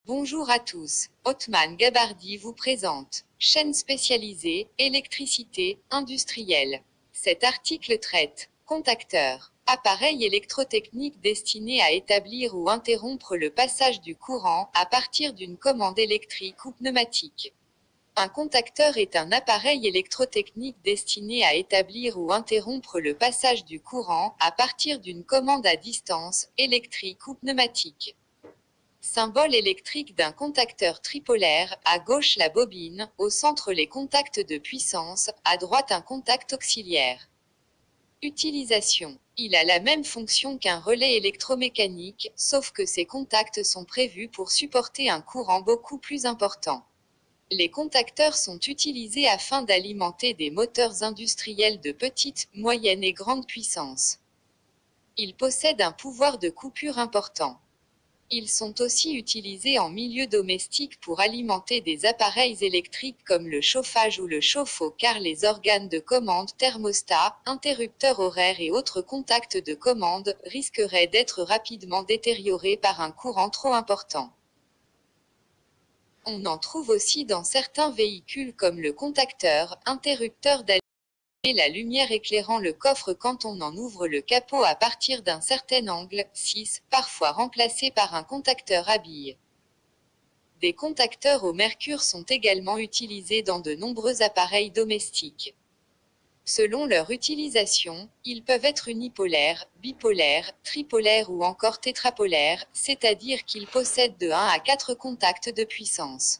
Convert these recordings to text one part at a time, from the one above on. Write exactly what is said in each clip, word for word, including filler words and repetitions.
Bonjour à tous, Othman Gabardi vous présente. Chaîne spécialisée, électricité, industrielle. Cet article traite. Contacteur. Appareil électrotechnique destiné à établir ou interrompre le passage du courant à partir d'une commande électrique ou pneumatique. Un contacteur est un appareil électrotechnique destiné à établir ou interrompre le passage du courant à partir d'une commande à distance, électrique ou pneumatique. Symbole électrique d'un contacteur tripolaire, à gauche la bobine, au centre les contacts de puissance, à droite un contact auxiliaire. Utilisation. Il a la même fonction qu'un relais électromécanique, sauf que ces contacts sont prévus pour supporter un courant beaucoup plus important. Les contacteurs sont utilisés afin d'alimenter des moteurs industriels de petite, moyenne et grande puissance. Ils possèdent un pouvoir de coupure important. Ils sont aussi utilisés en milieu domestique pour alimenter des appareils électriques comme le chauffage ou le chauffe-eau car les organes de commande thermostat, interrupteurs horaires et autres contacts de commande risqueraient d'être rapidement détériorés par un courant trop important. On en trouve aussi dans certains véhicules comme le contacteur, interrupteur d'allumage et la lumière éclairant le coffre quand on en ouvre le capot à partir d'un certain angle, six, parfois remplacé par un contacteur à billes. Des contacteurs au mercure sont également utilisés dans de nombreux appareils domestiques. Selon leur utilisation, ils peuvent être unipolaires, bipolaires, tripolaires ou encore tétrapolaires, c'est-à-dire qu'ils possèdent de un à quatre contacts de puissance.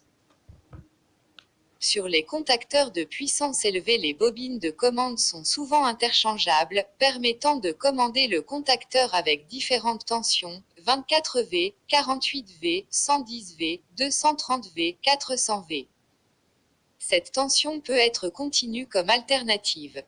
Sur les contacteurs de puissance élevée, les bobines de commande sont souvent interchangeables, permettant de commander le contacteur avec différentes tensions, vingt-quatre volts, quarante-huit volts, cent dix volts, deux cent trente volts, quatre cents volts. Cette tension peut être continue comme alternative.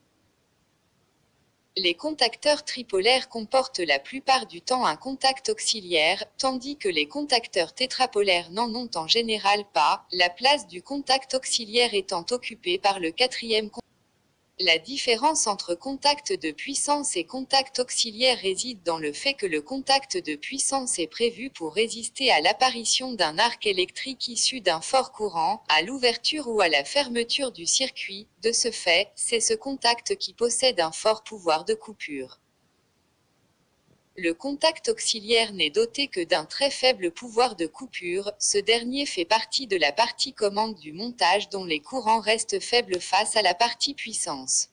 Les contacteurs tripolaires comportent la plupart du temps un contact auxiliaire, tandis que les contacteurs tétrapolaires n'en ont en général pas, la place du contact auxiliaire étant occupée par le quatrième contact. La différence entre contact de puissance et contact auxiliaire réside dans le fait que le contact de puissance est prévu pour résister à l'apparition d'un arc électrique issu d'un fort courant, à l'ouverture ou à la fermeture du circuit. De ce fait, c'est ce contact qui possède un fort pouvoir de coupure. Le contact auxiliaire n'est doté que d'un très faible pouvoir de coupure, ce dernier fait partie de la partie commande du montage dont les courants restent faibles face à la partie puissance.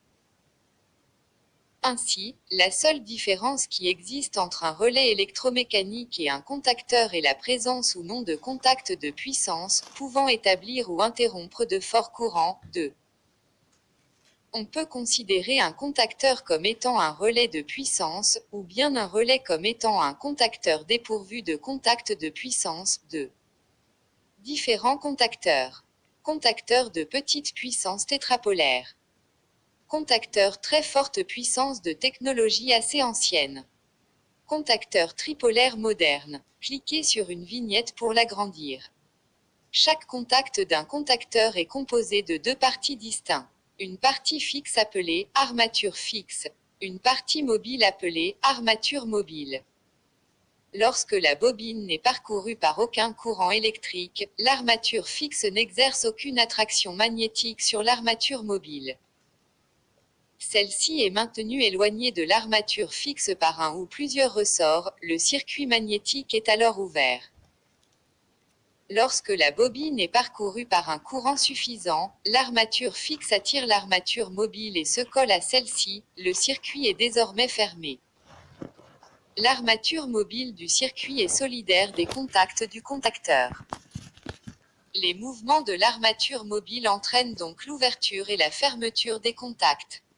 Ainsi, la seule différence qui existe entre un relais électromécanique et un contacteur est la présence ou non de contacts de puissance, pouvant établir ou interrompre de forts courants. deux. On peut considérer un contacteur comme étant un relais de puissance, ou bien un relais comme étant un contacteur dépourvu de contact de puissance. deux. Différents contacteurs. Contacteurs de petite puissance tétrapolaire. Contacteur très forte puissance de technologie assez ancienne. Contacteur tripolaire moderne. Cliquez sur une vignette pour l'agrandir. Chaque contact d'un contacteur est composé de deux parties distinctes. Une partie fixe appelée armature fixe, une partie mobile appelée armature mobile. Lorsque la bobine n'est parcourue par aucun courant électrique, l'armature fixe n'exerce aucune attraction magnétique sur l'armature mobile. Celle-ci est maintenue éloignée de l'armature fixe par un ou plusieurs ressorts, le circuit magnétique est alors ouvert. Lorsque la bobine est parcourue par un courant suffisant, l'armature fixe attire l'armature mobile et se colle à celle-ci, le circuit est désormais fermé. L'armature mobile du circuit est solidaire des contacts du contacteur. Les mouvements de l'armature mobile entraînent donc l'ouverture et la fermeture des contacts.